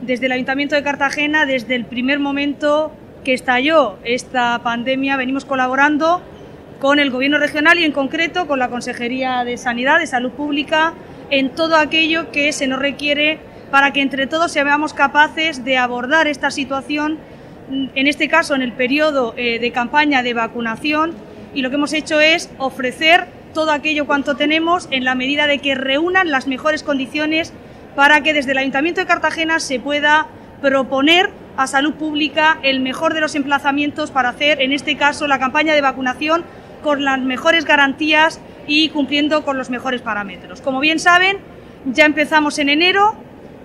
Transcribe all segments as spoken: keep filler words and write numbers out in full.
Desde el Ayuntamiento de Cartagena, desde el primer momento que estalló esta pandemia, venimos colaborando con el Gobierno regional y en concreto con la Consejería de Sanidad, de Salud Pública, en todo aquello que se nos requiere para que entre todos seamos capaces de abordar esta situación, en este caso en el periodo eh, de campaña de vacunación, y lo que hemos hecho es ofrecer todo aquello cuanto tenemos en la medida de que reúnan las mejores condiciones para que desde el Ayuntamiento de Cartagena se pueda proponer a Salud Pública el mejor de los emplazamientos para hacer, en este caso, la campaña de vacunación con las mejores garantías y cumpliendo con los mejores parámetros. Como bien saben, ya empezamos en enero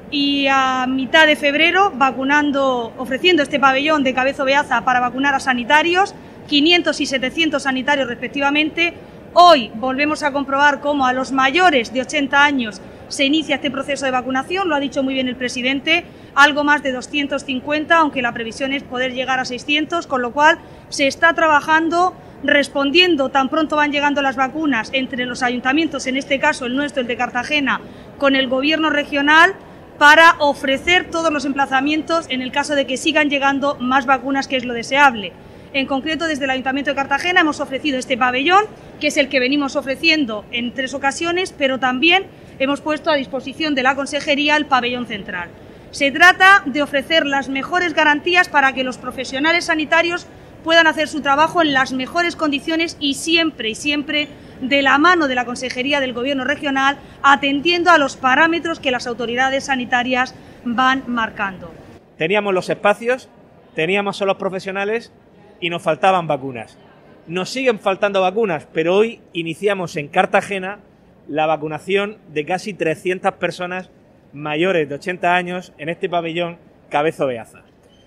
y a mitad de febrero vacunando, ofreciendo este pabellón de Cabezo Beaza para vacunar a sanitarios, quinientos y setecientos sanitarios respectivamente. Hoy volvemos a comprobar cómo a los mayores de ochenta años se inicia este proceso de vacunación, lo ha dicho muy bien el presidente, algo más de doscientos cincuenta, aunque la previsión es poder llegar a seiscientos, con lo cual se está trabajando respondiendo tan pronto van llegando las vacunas entre los ayuntamientos, en este caso el nuestro, el de Cartagena, con el Gobierno regional, para ofrecer todos los emplazamientos en el caso de que sigan llegando más vacunas, que es lo deseable. En concreto, desde el Ayuntamiento de Cartagena hemos ofrecido este pabellón, que es el que venimos ofreciendo en tres ocasiones, pero también hemos puesto a disposición de la Consejería el pabellón central. Se trata de ofrecer las mejores garantías para que los profesionales sanitarios puedan hacer su trabajo en las mejores condiciones y siempre y siempre de la mano de la Consejería del Gobierno regional, atendiendo a los parámetros que las autoridades sanitarias van marcando. Teníamos los espacios, teníamos a los profesionales y nos faltaban vacunas. Nos siguen faltando vacunas, pero hoy iniciamos en Cartagena la vacunación de casi trescientas personas mayores de ochenta años en este pabellón Cabezo Beaza.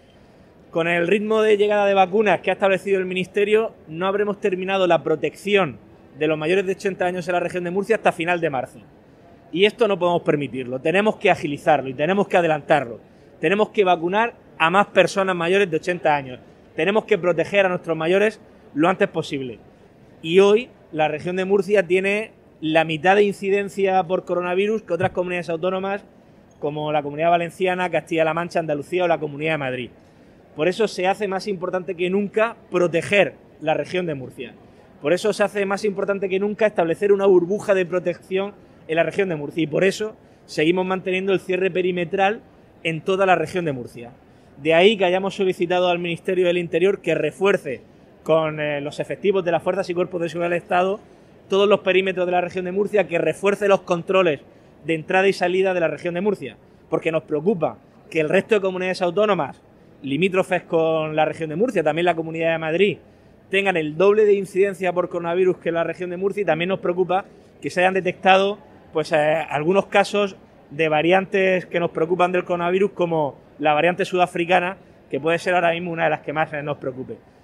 Con el ritmo de llegada de vacunas que ha establecido el Ministerio, no habremos terminado la protección de los mayores de ochenta años en la región de Murcia hasta final de marzo. Y esto no podemos permitirlo, tenemos que agilizarlo y tenemos que adelantarlo. Tenemos que vacunar a más personas mayores de ochenta años. Tenemos que proteger a nuestros mayores lo antes posible. Y hoy la región de Murcia tiene la mitad de incidencia por coronavirus que otras comunidades autónomas como la Comunidad Valenciana, Castilla-La Mancha, Andalucía o la Comunidad de Madrid. Por eso se hace más importante que nunca proteger la región de Murcia. Por eso se hace más importante que nunca establecer una burbuja de protección en la región de Murcia. Y por eso seguimos manteniendo el cierre perimetral en toda la región de Murcia. De ahí que hayamos solicitado al Ministerio del Interior que refuerce con eh, los efectivos de las fuerzas y cuerpos de seguridad del Estado todos los perímetros de la región de Murcia, que refuerce los controles de entrada y salida de la región de Murcia, porque nos preocupa que el resto de comunidades autónomas limítrofes con la región de Murcia, también la Comunidad de Madrid, tengan el doble de incidencia por coronavirus que la región de Murcia, y también nos preocupa que se hayan detectado pues eh, algunos casos de variantes que nos preocupan del coronavirus, como la variante sudafricana, que puede ser ahora mismo una de las que más nos preocupe.